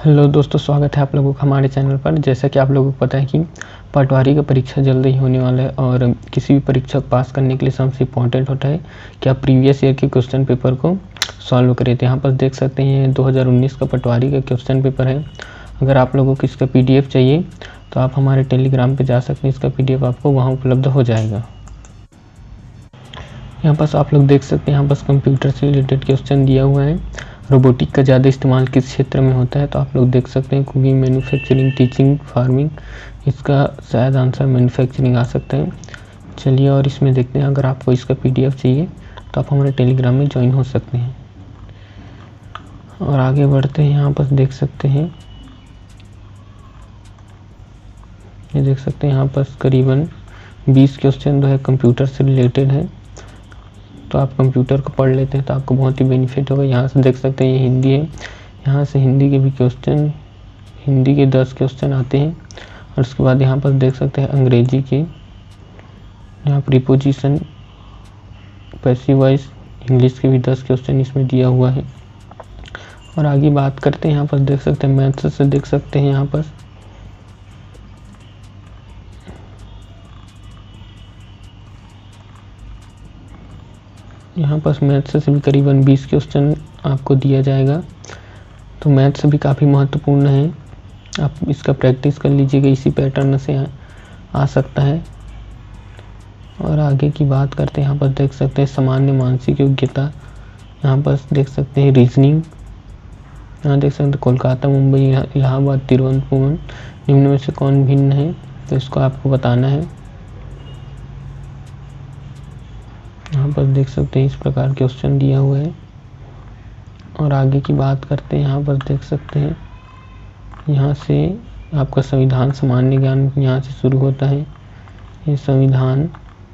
Hello दोस्तों, स्वागत है आप लोगों का हमारे चैनल पर। जैसा कि आप लोगों को पता है कि पटवारी का परीक्षा जल्द ही होने वाला है और किसी भी परीक्षा को पास करने के लिए सबसे इम्पोर्टेंट होता है कि आप प्रीवियस ईयर के क्वेश्चन पेपर को सॉल्व करें। तो यहाँ पर देख सकते हैं 2019 का पटवारी का क्वेश्चन पेपर है। अगर आप लोगों को इसका PDF चाहिए तो आप हमारे टेलीग्राम पर जा सकते हैं, इसका PDF आपको वहाँ उपलब्ध हो जाएगा। यहाँ पर आप लोग देख सकते हैं, यहाँ पर कंप्यूटर से रिलेटेड क्वेश्चन दिया हुआ है। रोबोटिक का ज़्यादा इस्तेमाल किस क्षेत्र में होता है, तो आप लोग देख सकते हैं कुकिंग, मैन्युफैक्चरिंग, टीचिंग, फार्मिंग। इसका शायद आंसर मैन्युफैक्चरिंग आ सकता है। चलिए और इसमें देखते हैं। अगर आपको इसका PDF चाहिए तो आप हमारे टेलीग्राम में ज्वाइन हो सकते हैं। और आगे बढ़ते हैं। यहाँ पर देख सकते हैं, ये देख सकते हैं यहाँ पर करीबन 20 क्वेश्चन जो है कंप्यूटर से रिलेटेड है। तो आप कंप्यूटर को पढ़ लेते हैं तो आपको बहुत ही बेनिफिट होगा। यहाँ से देख सकते हैं ये हिंदी है, यहाँ से हिंदी के भी क्वेश्चन, हिंदी के 10 क्वेश्चन आते हैं। और उसके बाद यहाँ पर देख सकते हैं अंग्रेजी के, यहाँ प्रीपोजिशन, पैसिव वॉइस, इंग्लिश के भी 10 क्वेश्चन इसमें दिया हुआ है। और आगे बात करते हैं। यहाँ पर देख सकते हैं मैथ्स से देख सकते हैं यहाँ पर मैथ्स से भी करीबन 20 क्वेश्चन आपको दिया जाएगा। तो मैथ्स भी काफ़ी महत्वपूर्ण है, आप इसका प्रैक्टिस कर लीजिएगा, इसी पैटर्न से आ सकता है। और आगे की बात करते हैं। यहाँ पर देख सकते हैं सामान्य मानसिक योग्यता, यहाँ पर देख सकते हैं रीजनिंग, यहाँ देख सकते हैं कोलकाता, मुंबई, इलाहाबाद, तिरुवनंतपुरम निम्न में से कौन भिन्न है, तो इसको आपको बताना है। यहाँ पर देख सकते हैं इस प्रकार क्वेश्चन दिया हुआ है। और आगे की बात करते हैं। यहाँ पर देख सकते हैं, यहाँ से आपका संविधान, सामान्य ज्ञान यहाँ से शुरू होता है। ये संविधान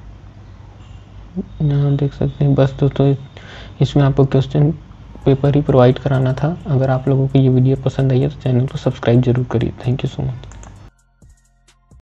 यहाँ देख सकते हैं। बस तो इसमें आपको क्वेश्चन पेपर ही प्रोवाइड कराना था। अगर आप लोगों को ये वीडियो पसंद आई है तो चैनल को सब्सक्राइब जरूर करिए। Thank you so much.